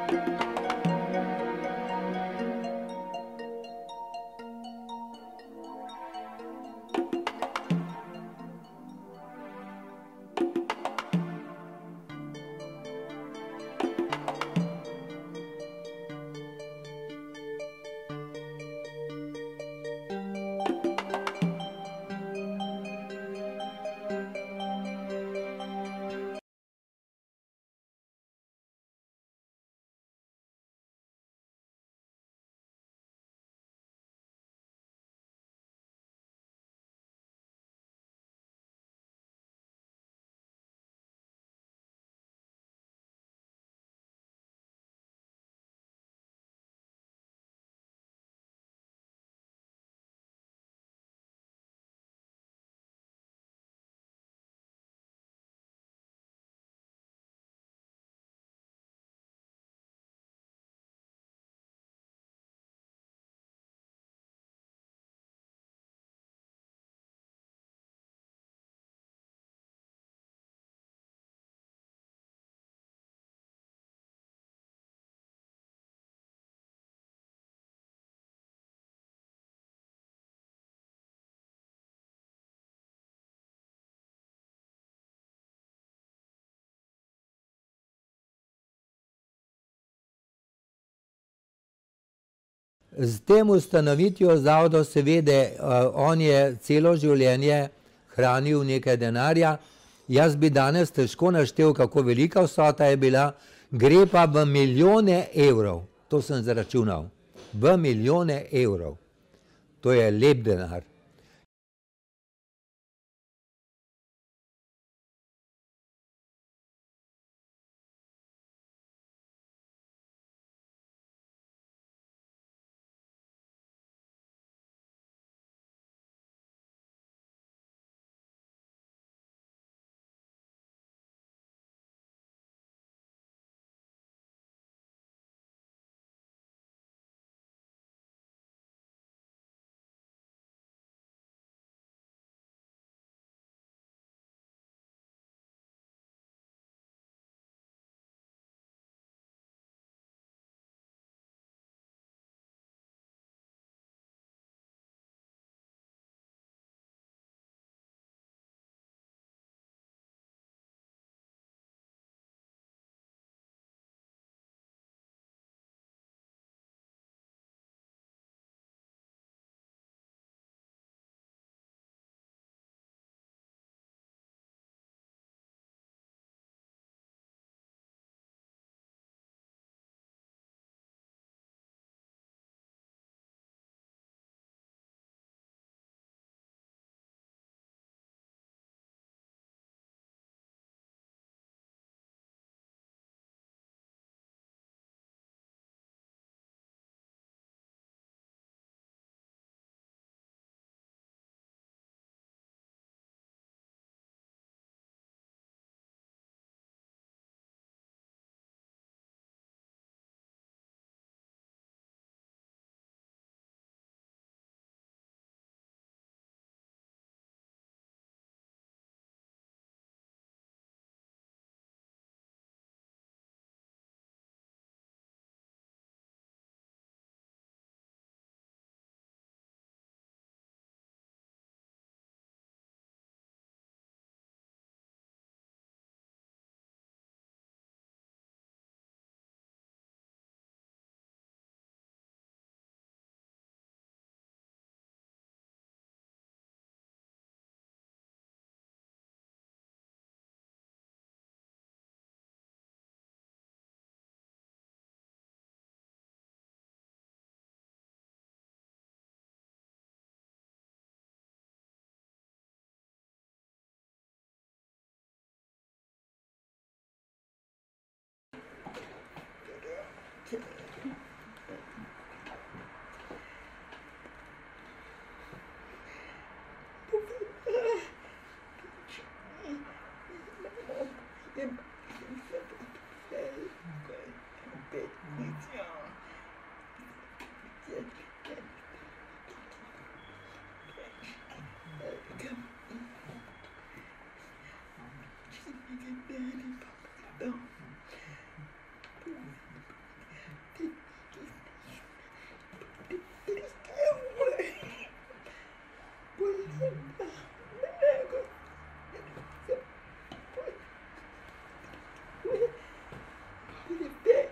Z tem ustanovitvijo zavodov seveda on je celo življenje hranil nekaj denarja. Jaz bi danes težko naštel, kako velika vsota je bila, gre pa v milijone evrov. To sem zaračunal. V milijone evrov. To je lep denar.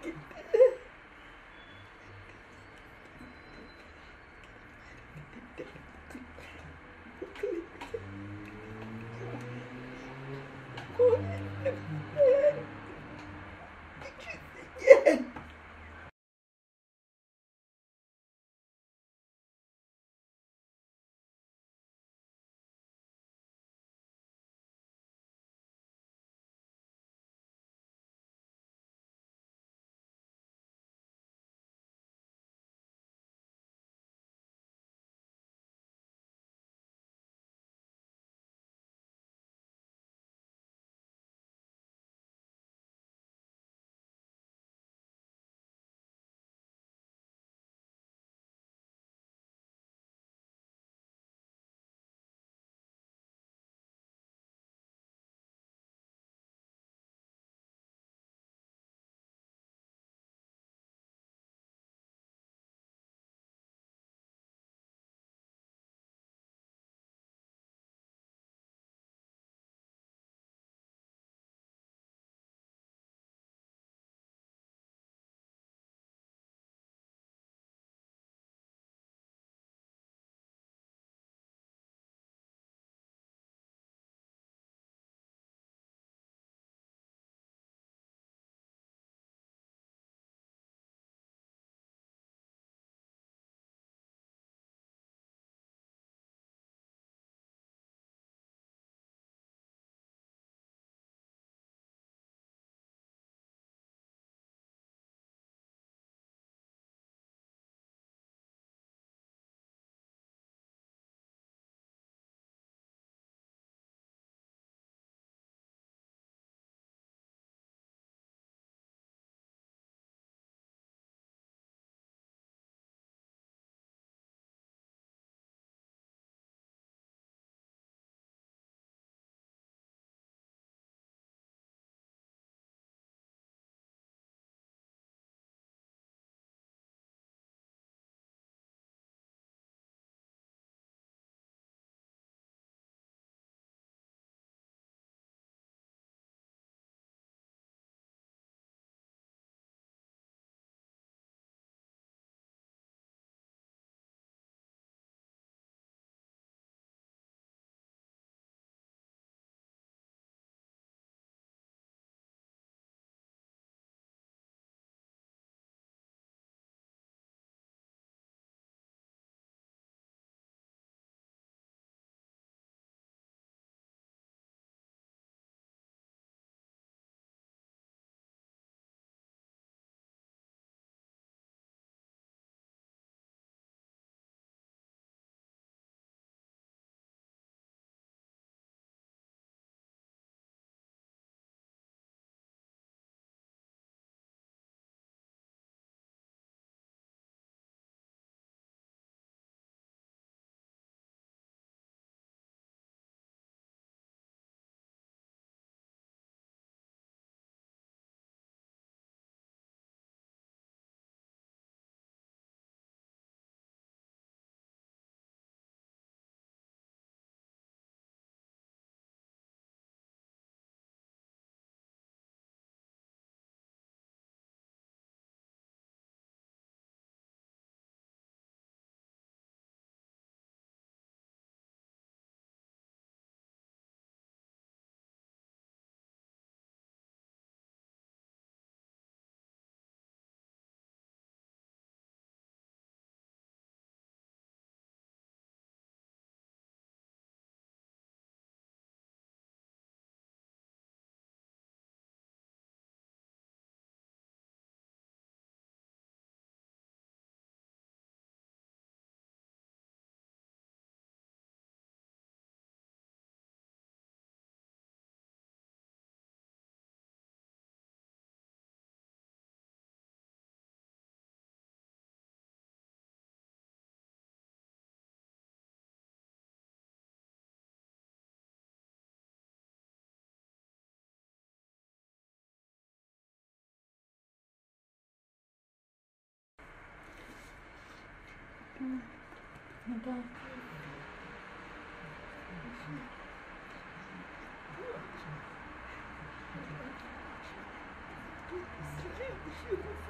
Thank you.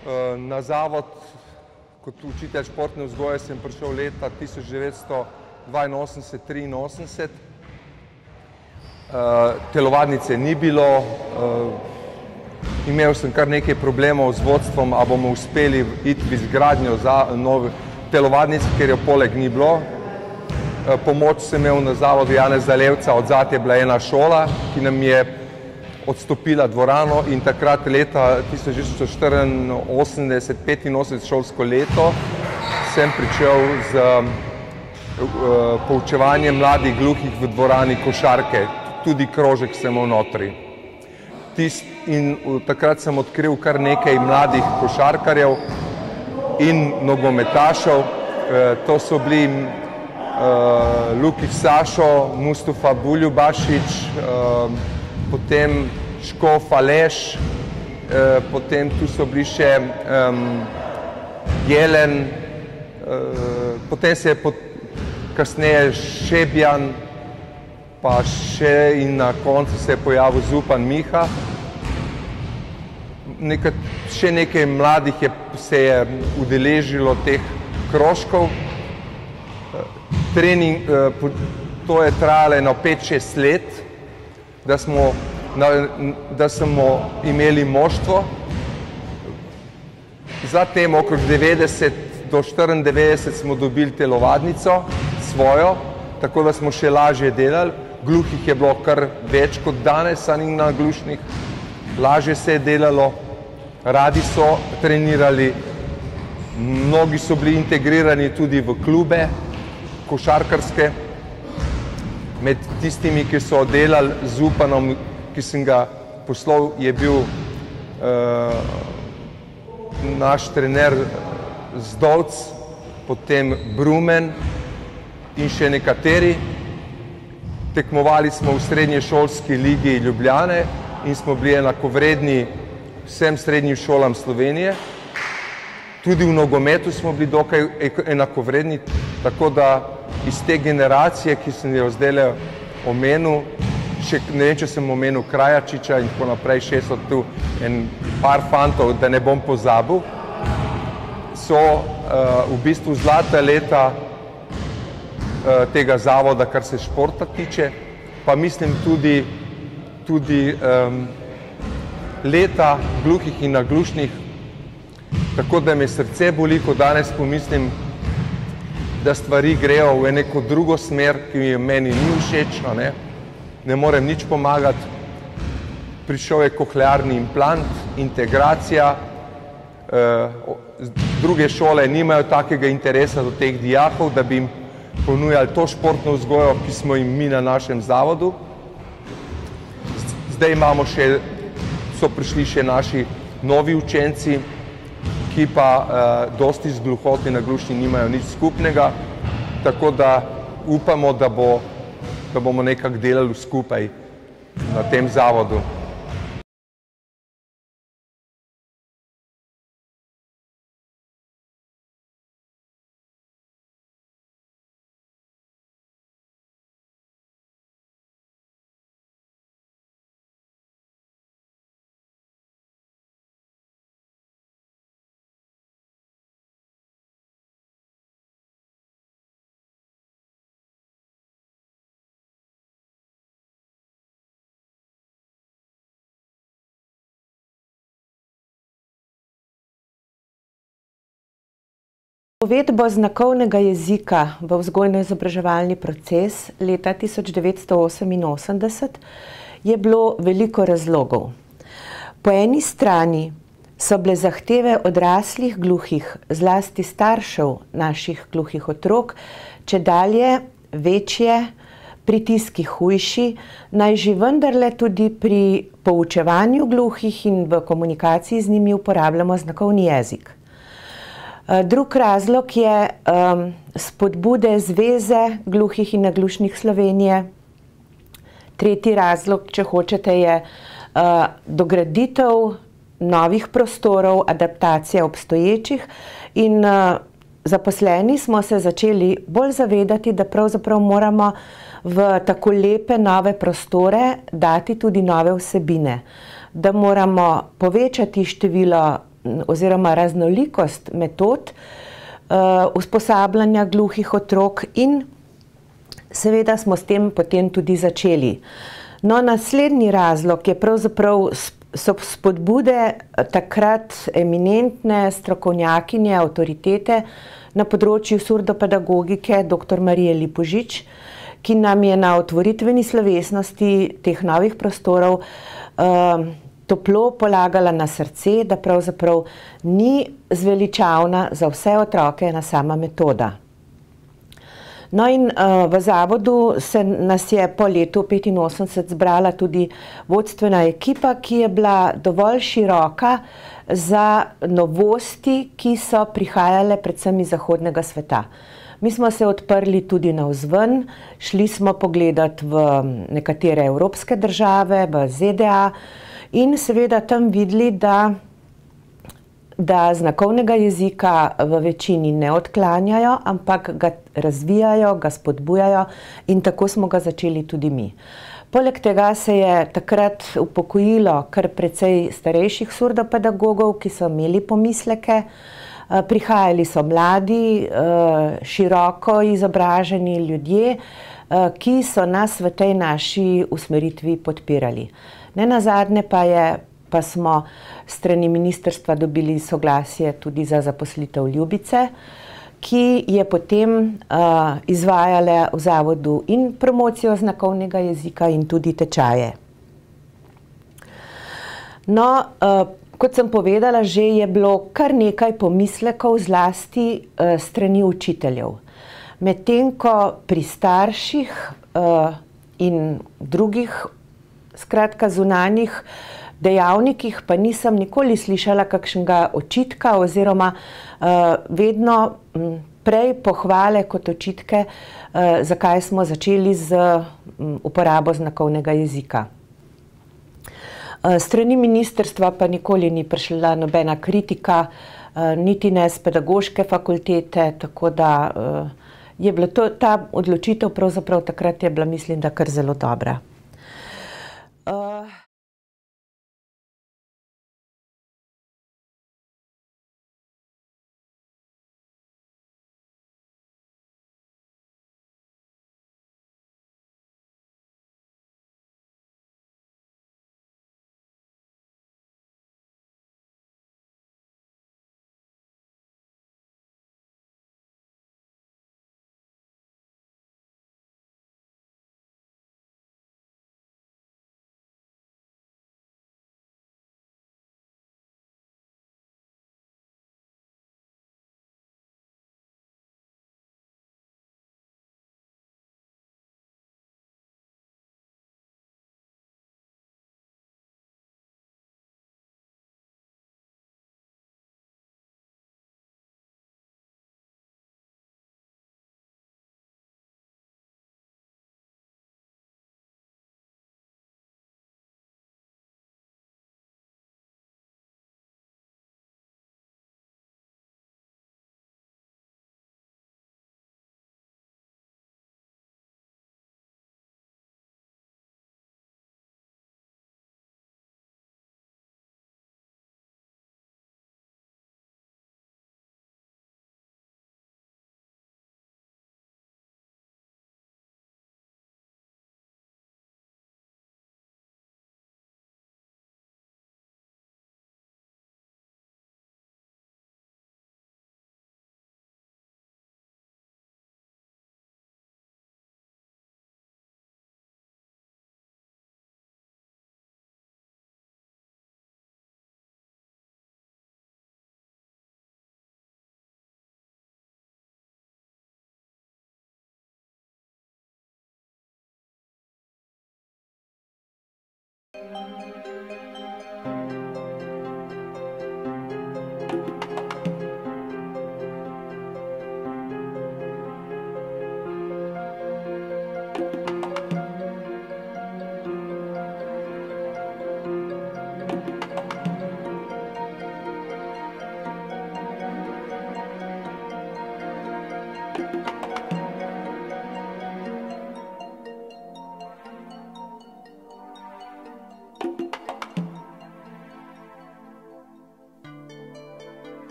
Na zavod kot učitelj športne vzgoje sem prišel leta 1982-83. Telovadnice ni bilo, imel sem kar nekaj problemov z vodstvom, a bomo uspeli iti v izgradnjo nove telovadnice, ker jo poleg ni bilo. Pomoč sem imel na zavodu Janeza Levca, odzad je bila ena šola, ki nam je odstopila dvorano in takrat leta 1984-85 šolsko leto sem pričel z poučevanjem mladih gluhih v dvorani košarke. Tudi krožek sem imel notri. In takrat sem odkril kar nekaj mladih košarkarjev in nogometašev. To so bili Lukić Sašo, Mustafa Buljubašić, potem Škof Aleš, potem tu so bili še Jelen, potem se je kasneje Šebjan, pa še in na koncu se je pojavil Zupan Miha. Še nekaj mladih se je udeležilo teh krožkov. Trening, to je trajalo eno 5-6 let, da smo imeli moštvo. Zatem okrog 90 do 94 smo dobili telovadnico svojo, tako da smo še lažje delali. Gluhih je bilo kar več kot danes, a ni naglušnih. Lažje se je delalo, radi so trenirali, mnogi so bili integrirani tudi v klube košarkarske. Med tistimi, ki so delali z Zupanom, ki sem ga poslal, je bil naš trener Zdovc, potem Brumen in še nekateri. Tekmovali smo v srednješolski ligi Ljubljane in smo bili enakovredni vsem srednjim šolam Slovenije. Tudi v nogometu smo bili dokaj enakovredni, tako da iz te generacije, ki sem jo zdajle omenil, ne vem, če sem omenil Krajačiča in tako naprej, še so tu en par fantov, da ne bom pozabil, so v bistvu zlata leta tega zavoda, kar se športa tiče, pa mislim tudi leta gluhih in naglušnih, tako da me srce boli, ko danes pomislim, da stvari grejo v neko drugo smer, ki meni ni všečna, ne morem nič pomagati. Prišel je kohlearni implant, integracija, druge šole nimajo takega interesa do teh dijakov, da bi jim ponujali to športno vzgojo, ki smo jim mi na našem zavodu. Zdaj so prišli še naši novi učenci, ki pa dosti z gluhoti in naglušni nimajo nič skupnega, tako da upamo, da bomo nekako delali skupaj na tem zavodu. Uvedbo znakovnega jezika v vzgojno-izobraževalni proces leta 1988 je bilo veliko razlogov. Po eni strani so bile zahteve odraslih gluhih, zlasti staršev naših gluhih otrok, čedalje večje, pritiski hujši, naj že vendarle tudi pri poučevanju gluhih in v komunikaciji z njimi uporabljamo znakovni jezik. Drug razlog je spodbude Zveze gluhih in naglušnih Slovenije. Tretji razlog, če hočete, je dograditev novih prostorov, adaptacija obstoječih in zaposleni smo se začeli bolj zavedati, da pravzaprav moramo v tako lepe nove prostore dati tudi nove vsebine, da moramo povečati število oziroma raznolikost metod usposabljanja gluhih otrok in seveda smo s tem potem tudi začeli. No, naslednji razlog je pravzaprav so spodbude takrat eminentne strokovnjakinje, avtoritete na področju surdopedagogike, dr. Marije Lipožič, ki nam je na otvoritveni slovesnosti teh novih prostorov toplo polagala na srce, da pravzaprav ni zveličavna za vse otroke ena sama metoda. No in v zavodu nas je po letu 1985 zbrala tudi vodstvena ekipa, ki je bila dovolj široka za novosti, ki so prihajale predvsem iz zahodnega sveta. Mi smo se odprli tudi navzven, šli smo pogledati v nekatere evropske države, v ZDA in seveda tam videli, da znakovnega jezika v večini ne odklanjajo, ampak ga razvijajo, ga spodbujajo in tako smo ga začeli tudi mi. Poleg tega se je takrat upokojilo kar precej starejših surdopedagogov, ki so imeli pomisleke. Prihajali so mladi, široko izobraženi ljudje, ki so nas v tej naši usmeritvi podpirali. Nenazadnje pa smo strani ministrstva dobili soglasje tudi za zaposlitev Ljubice, ki je potem izvajala v zavodu in promocijo znakovnega jezika in tudi tečaje. No, kot sem povedala, že je bilo kar nekaj pomislekov zlasti strani učiteljev. Medtem ko pri starših in drugih, skratka zunanjih dejavnikih, pa nisem nikoli slišala kakšnega očitka oziroma vedno prej pohvale kot očitke, zakaj smo začeli z uporabo znakovnega jezika. Strani ministrstva pa nikoli ni prišla nobena kritika, niti ne z pedagoške fakultete, tako da je bila ta odločitev pravzaprav takrat je bila, mislim, da kar zelo dobra.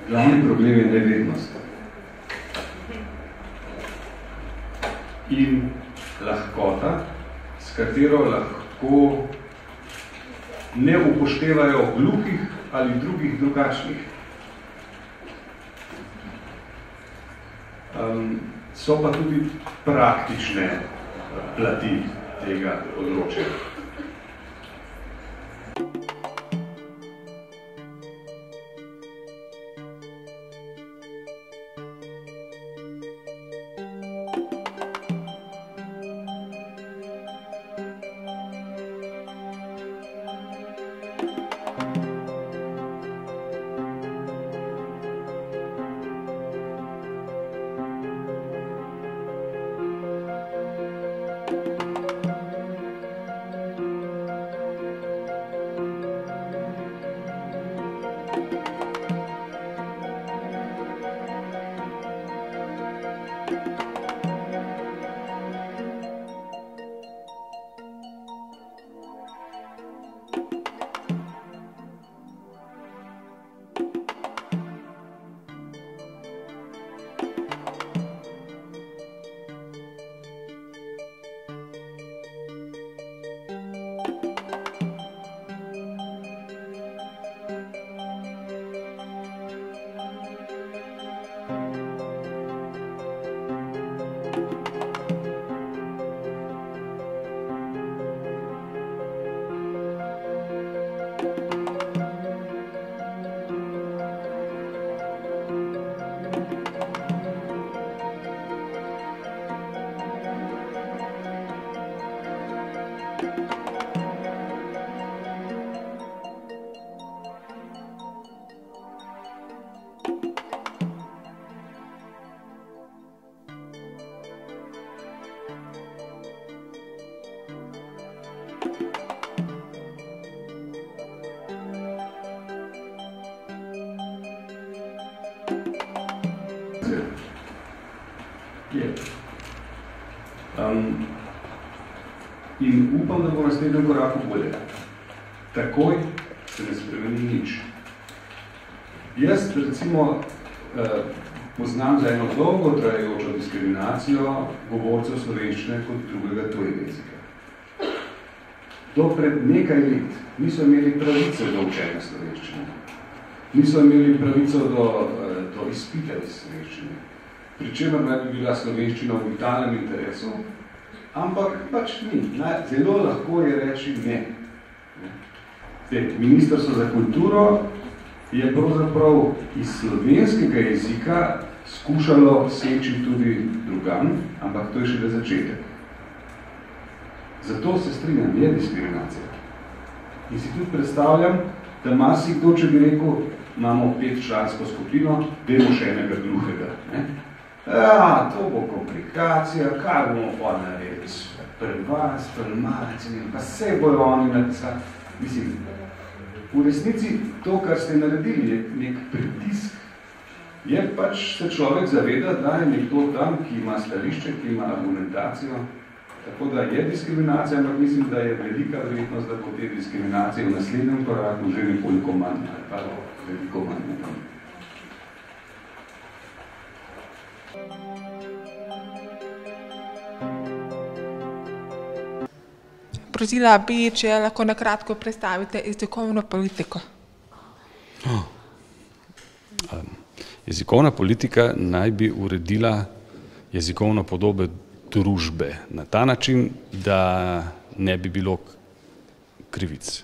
Glavni problem je nevednost. In lahkota, s katero lahko ne upoštevajo gluhih ali drugih drugačnih. So pa tudi praktične plati tega področja. In upam, da bo v naslednjem koraku bolje. Takoj se ne spremeni nič. Jaz, recimo, poznam za eno dolgo trajajočo diskriminacijo govorcev slovenščine kot drugega tujega jezika. Do pred nekaj let niso imeli pravice do učenja slovenščine. Niso imeli pravico do izpita iz slovenščine. Pričemer naj bi bila slovenščina v vitalnem interesu, ampak pač ni. Zelo lahko je reči ne. Ministrstvo za kulturo je pravzaprav iz slovenskega jezika skušalo seči tudi drugam, ampak to je šele začetek. Zato se strinjam, je diskriminacija. In si tudi predstavljam, da marsikdo, če bi rekel, imamo 5-člansko skupino, dajmo še enega gluhega. Ja, to bo komplikacija, kaj bomo pa naredili? Prevaz, premac, pa vse bojo oni napisali. Mislim, v resnici to, kar ste naredili, je nek pritisk. Je pač se človek zaveda, da je nekdo tam, ki ima stališče, ki ima argumentacijo. Tako da je diskriminacija, ampak mislim, da je velika verjetnost, da bo te diskriminacije v naslednjem koraku že nekoliko manj, ali pa veliko manj. Prosila bi, če lahko nakratko predstavite jezikovno politiko. Jezikovna politika naj bi uredila jezikovno podobe družbe na ta način, da ne bi bilo krivic.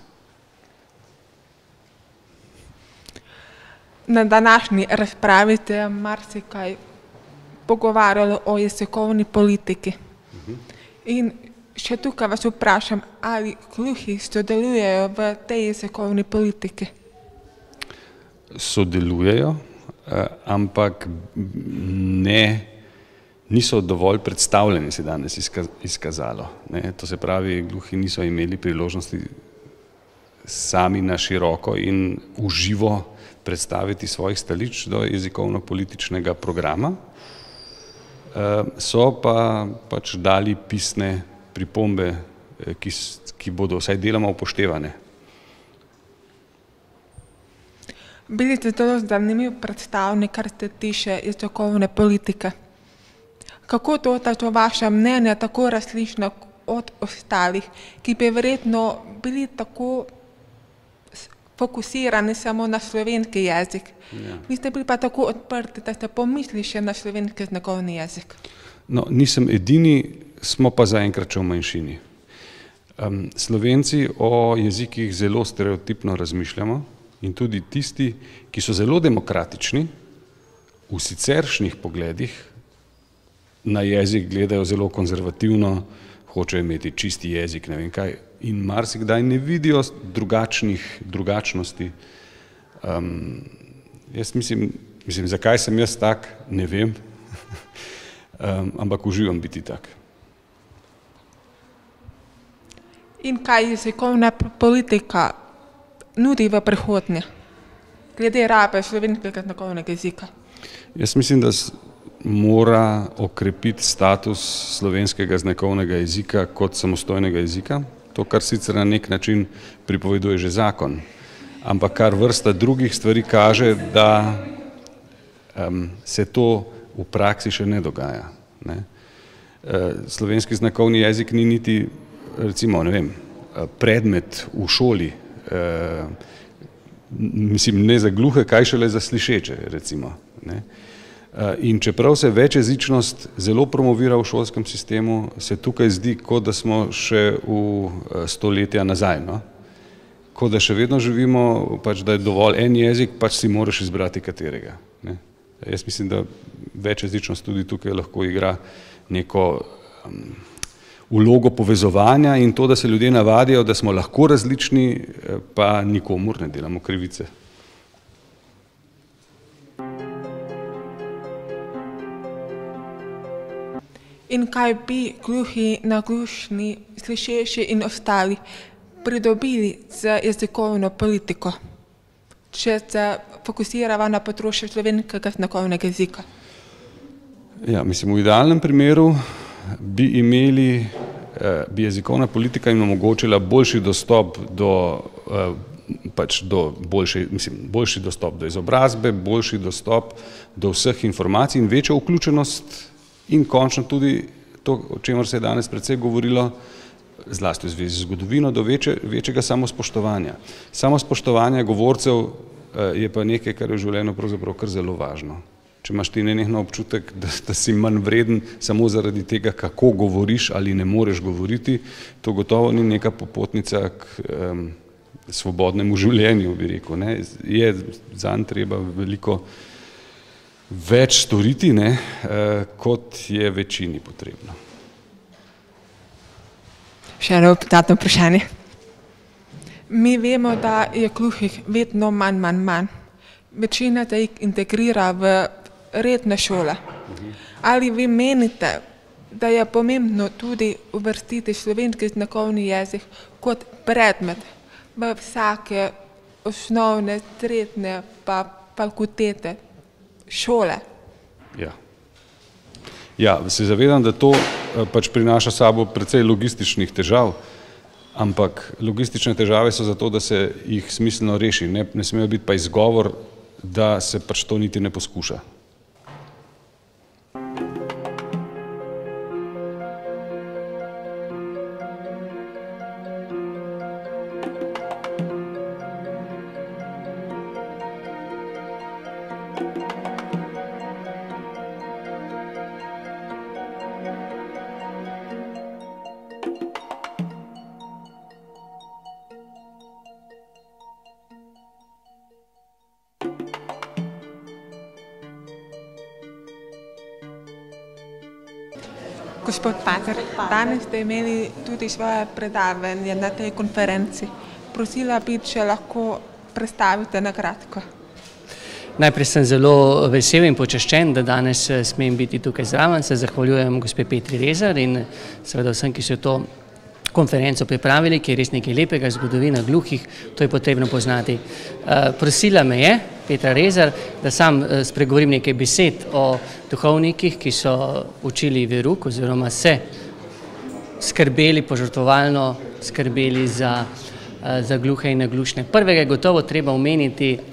Na današnji razpravi ste marsikaj pogovarjali o jezikovni politiki. In še tukaj vas vprašam, ali gluhi sodelujejo v tej jezikovni politiki? Sodelujejo, ampak niso dovolj predstavljeni, se danes izkazalo. To se pravi, gluhi niso imeli priložnosti sami na široko in v živo predstaviti svojih stališč do jezikovno-političnega programa. So pa pač dali pisne pripombe, ki bodo vsaj deloma upoštevane. Bili ste zelo zanimiv predstavnik, kar se tiče jezikovne politike. Kako to, da so vaša mnenja tako različna od ostalih, ki bi verjetno bili tako fokusirani samo na slovenski jezik? Ja. Vi ste bili pa tako odprti, da ste pomislili še na slovenski znakovni jezik. No, nisem edini, smo pa zaenkrat še v manjšini. Slovenci o jezikih zelo stereotipno razmišljamo in tudi tisti, ki so zelo demokratični, v siceršnjih pogledih na jezik gledajo zelo konzervativno, hočejo imeti čisti jezik, ne vem kaj, in marsikdaj ne vidijo drugačnosti. Jaz mislim, zakaj sem jaz tak, ne vem, ampak uživam biti tak. In kaj jezikovna politika nudi v prihodnje, glede rabe slovenskega znakovnega jezika? Jaz mislim, da mora okrepiti status slovenskega znakovnega jezika kot samostojnega jezika, to, kar sicer na nek način pripoveduje že zakon, ampak kar vrsta drugih stvari kaže, da se to v praksi še ne dogaja. Ne? Slovenski znakovni jezik ni niti, recimo, ne vem, predmet v šoli, mislim, ne za gluhe, kaj šele za slišeče, recimo. Ne? In čeprav se večjezičnost zelo promovira v šolskem sistemu, se tukaj zdi, kot da smo še v stoletja nazaj, no? Kot da še vedno živimo, pač, da je dovolj en jezik, pač si moraš izbrati katerega. Ne? Jaz mislim, da večjezičnost tudi tukaj lahko igra neko vlogo povezovanja in to, da se ljudje navadijo, da smo lahko različni, pa nikomur ne delamo krivice. In kaj bi gluhi, naglušni, slišeči in ostali pridobili z jezikovno politiko, če se fokusirava na področje slovenskega znakovnega jezika? Ja, mislim, v idealnem primeru bi jezikovna politika jim omogočila boljši dostop boljši dostop do izobrazbe, boljši dostop do vseh informacij in večjo vključenost in končno tudi to, o čemer se je danes precej govorilo, zlasti v zvezi z zgodovino, do večjega samospoštovanja. Samospoštovanje govorcev je pa nekaj, kar je v življenju pravzaprav kar zelo važno. Če imaš ti nenehno občutek, da si manj vreden samo zaradi tega, kako govoriš ali ne moreš govoriti, to gotovo ni neka popotnica k svobodnemu življenju, bi rekel. Ne? Je zanj treba veliko več storiti, ne, kot je večini potrebno. Še eno dodatno vprašanje. Mi vemo, da je gluhih vedno manj. Večina se jih integrira v redne šole. Ali vi menite, da je pomembno tudi uvrstiti slovenski znakovni jezik kot predmet v vsake osnovne, srednje pa fakultete, šole? Ja, se zavedam, da to pač prinaša sabo precej logističnih težav, ampak logistične težave so zato, da se jih smiselno reši. Ne smejo biti pa izgovor, da se pač to niti ne poskuša. Gospod Pater, danes ste imeli tudi svoje predavanje na tej konferenci. Prosila bi, če lahko predstavite na kratko. Najprej sem zelo vesel in počaščen, da danes smem biti tukaj zraven. Se zahvaljujem gospe Petri Rezar in seveda vsem, ki so to konferenco pripravili, ki je res nekaj lepega, zgodovina gluhih, to je potrebno poznati. Prosila me je Petra Rezar, da sam spregovorim nekaj besed o duhovnikih, ki so učili veruk oziroma se skrbeli, požrtvovalno skrbeli za gluhe in naglušne. Prvega je gotovo treba omeniti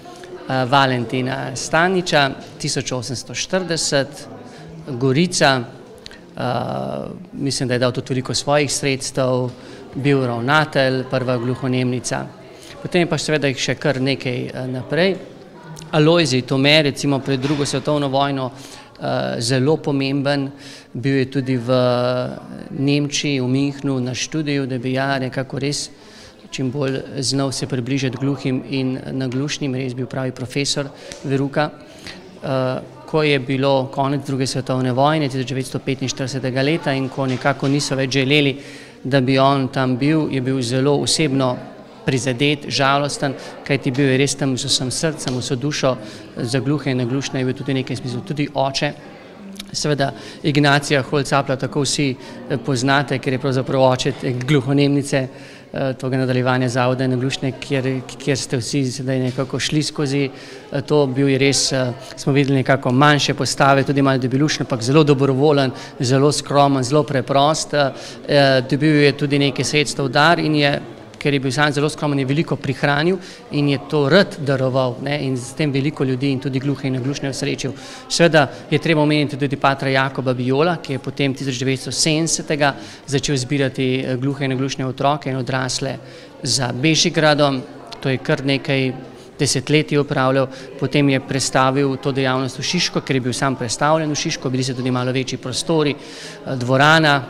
Valentina Staniča, 1840, Gorica, mislim, da je dal tudi veliko svojih sredstev, bil ravnatelj, prva gluhonemnica. Potem pa seveda jih še kar nekaj naprej. Alojzij Tome, recimo pred drugo svetovno vojno, zelo pomemben, bil je tudi v Nemčiji, v Münchnu na študiju, da bi nekako res čim bolj znal se približati gluhim in naglušnim, res bil pravi profesor veruka. Ko je bilo konec druge svetovne vojne, 1945. leta, in ko nekako niso več želeli, da bi on tam bil, je bil zelo osebno prizadet, žalosten, kajti bil je res tam z vsem srcem, vso dušo za gluhe in naglušne, je bil tudi nekaj smislu, tudi oče. Seveda Ignacija Holcapla tako vsi poznate, ker je pravzaprav oče gluhonemnice, toga nadaljevanja Zavoda naglušne, kjer ste vsi sedaj nekako šli skozi to. Bil je res, smo videli nekako manjše postave, tudi malo debelušen, ampak zelo dobrovolen, zelo skromen, zelo preprost. Dobil je tudi nekaj sredstev dar in je, ker je bil sam zelo skromen, je veliko prihranil in je to rad daroval, in s tem veliko ljudi in tudi gluhe in naglušne osrečil. Seveda je treba omeniti tudi patra Jakoba Viola, ki je potem 1970. Začel zbirati gluhe in naglušne otroke in odrasle za Bežigradom. To je kar nekaj desetletij opravljal, potem je prestavil to dejavnost v Šiško, ker je bil sam prestavljen v Šiško, bili so tudi malo večji prostori, dvorana.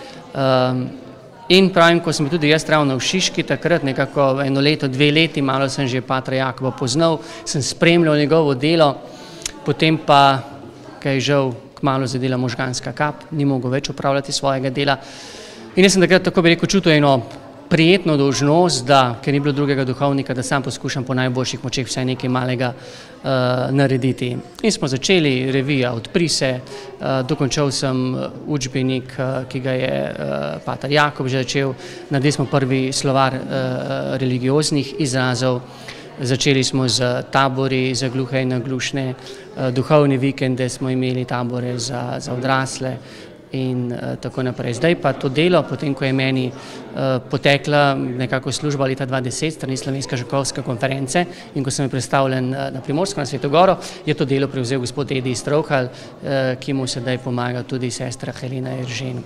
In pravim, ko sem tudi jaz ravno v Šiški, takrat nekako eno leto, 2 leti, malo sem že patra Jakoba poznal, sem spremljal njegovo delo, potem pa, kaj žal, kmalu zadela možganska kap, ni mogel več opravljati svojega dela. In jaz sem takrat, tako bi rekel, čutil eno prijetno dolžnost, da, ker ni bilo drugega duhovnika, da sam poskušam po najboljših močeh vsaj nekaj malega narediti. In smo začeli, revija Odpri se, dokončal sem učbenik, ki ga je pater Jakob že začel, naredili smo prvi slovar religioznih izrazov, začeli smo z tabori za gluhe in naglušne, duhovne vikende smo imeli, tabore za odrasle in tako naprej. Zdaj pa to delo, potem ko je meni potekla nekako služba leta 2010 strani Slovenske žakovske konference in ko sem predstavljen na Primorsko, na Sveto Goro, je to delo prevzel gospod Edi Strouhal, ki mu sedaj pomaga tudi sestra Helena Eržen.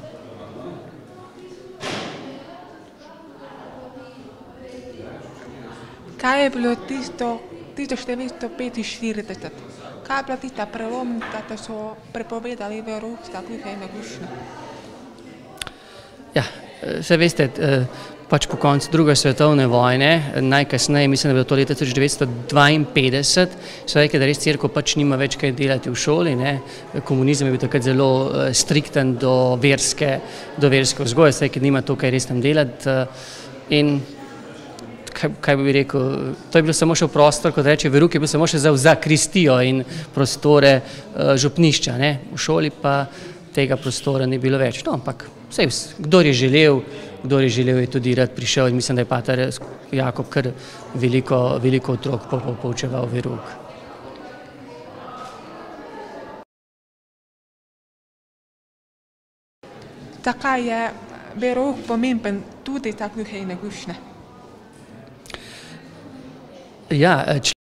Kaj je bilo tisto 1945? Kaj je bila tista prelomnica, da so prepovedali verouk za gluhe in naglušne? Ja, saj veste, pač po koncu druge svetovne vojne, najkasneje, mislim, da je bilo to leta 1952, so rekli, da res cerkev pač nima več kaj delati v šoli, komunizem je bil takrat zelo strikten do verske vzgoje, so rekli, da nima to kaj res tam delati in kaj bi rekel, to je bilo samo še v prostor, kot reče verouk, je bil samo še za zakristijo in prostore župnišča, v šoli pa tega prostora ni bilo več. No, ampak kdor je želel, je tudi rad prišel in mislim, da je pater Jakob kar veliko otrok poučeval verouk. Zakaj je verouk pomemben tudi za gluhe in naglušne? Ja,